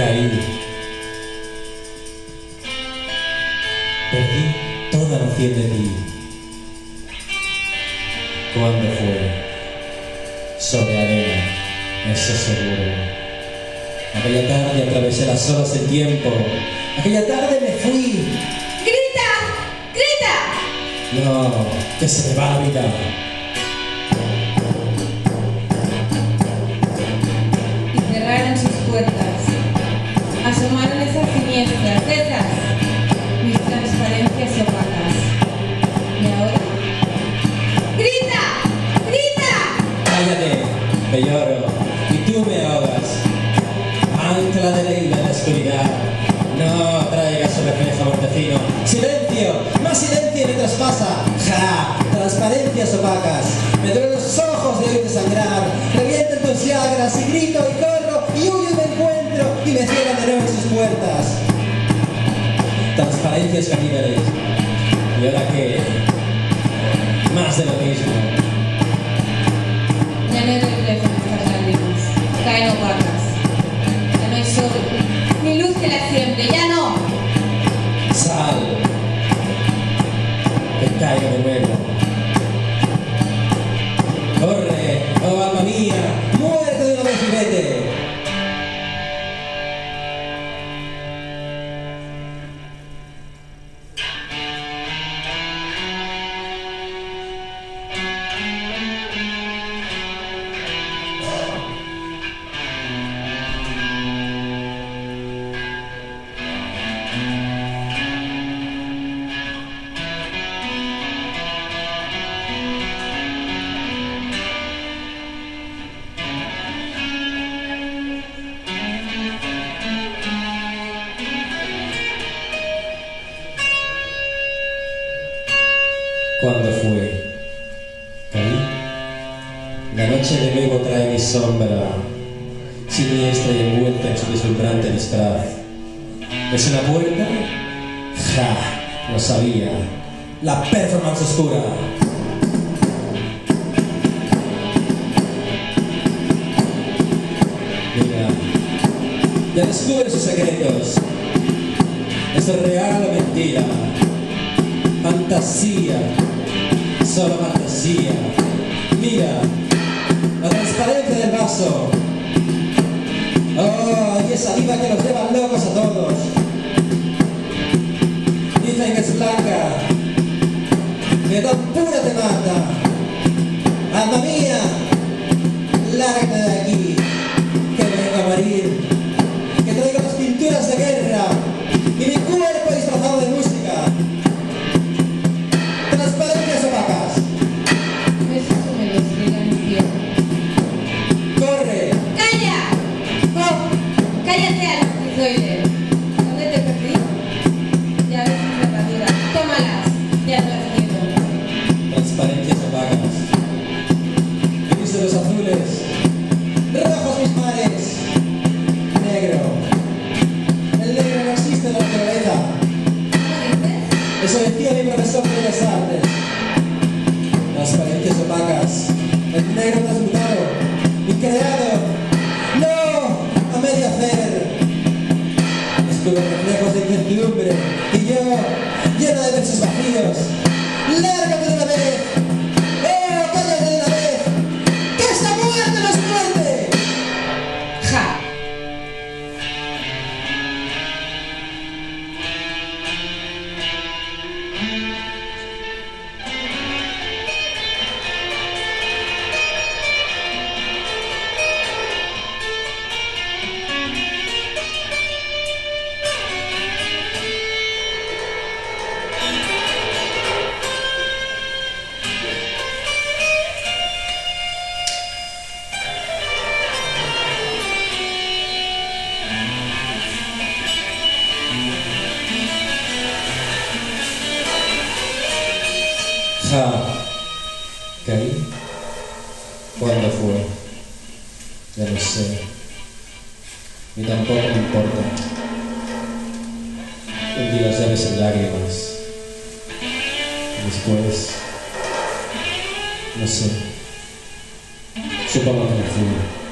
Caí. Perdí toda noción de ti. ¿Cuándo fue? Sobre arena, eso seguro. Aquella tarde atravesé las olas del tiempo. Aquella tarde me fui. ¡Grita! ¡Grita! No, que se me va la vida. Y cerraron sus puertas. Asomaron esas siniestras, esas, mis transparencias opacas. Y ahora... ¡Grita! ¡Grita! Cállate, que lloro, y tú me ahogas. Ancla de la isla en la oscuridad. No traigas su reflejo mortecino. ¡Silencio! ¡Más silencio mientras pasa! ¡Ja! Transparencias opacas. Me duelen los ojos de oírte sangrar. Revienten tus llagras y grito y corro y huyo y me encuentro y me cierran de nuevo en sus puertas. Transparencias caníbales. ¿Y ahora qué? Más de lo mismo. Ya no hay reflejo en estas lágrimas. Caen opacas. Ya no hay sol, ni luz que la siembre. ¡Ya no! Sal. Que caiga de nuevo. Corre, oh alma mía, muérete de una vez y vete. ¿Cuándo fue? Caí. La noche de nuevo trae mi sombra, siniestra y envuelta en su deslumbrante disfraz. ¿Es una puerta? ¡Ja! Lo sabía. La performance oscura. Mira, ya descubre sus secretos. ¿Es real o mentira? Fantasía, solo fantasía. Mira, la transparencia del vaso. Oh, y esa diva que nos lleva locos a todos. Dicen que es blanca, que tan pura te mata. Alma mía, lárgate de aquí, que vengo a morir, que traigo las pinturas de guerra y mi cuerpo disfrazado de música. Transparencias opacas. Eso me lo explica el infierno. ¡Corre! ¡Calla! ¡Oh! ¡Cállate, Anastizoide! ¿Dónde te perdí? Ya ves mis cerraduras. ¡Tómalas! Ya te las quiero. Transparencias opacas. Gris de los azules. Rojos mis mares. Negro. El negro no existe en la naturaleza. ¿Cómo dices? Eso decía mi profesor de Bellas Artes. Transparencias opacas. El negro transmutado y creado. ¡No! A medio hacer. Escudo reflejos de incertidumbre y yo, lleno de versos vacíos. ¡Lárgate de una vez! ¡Oh, cállate de una vez! ¡Que esta muerte no es muerte! ¡Ja! Ja. ¿Caí? ¿Cuándo fue? Ya no sé. Ni tampoco me importa. Hundí las llaves en lágrimas. Después, no sé. Supongo que me fui.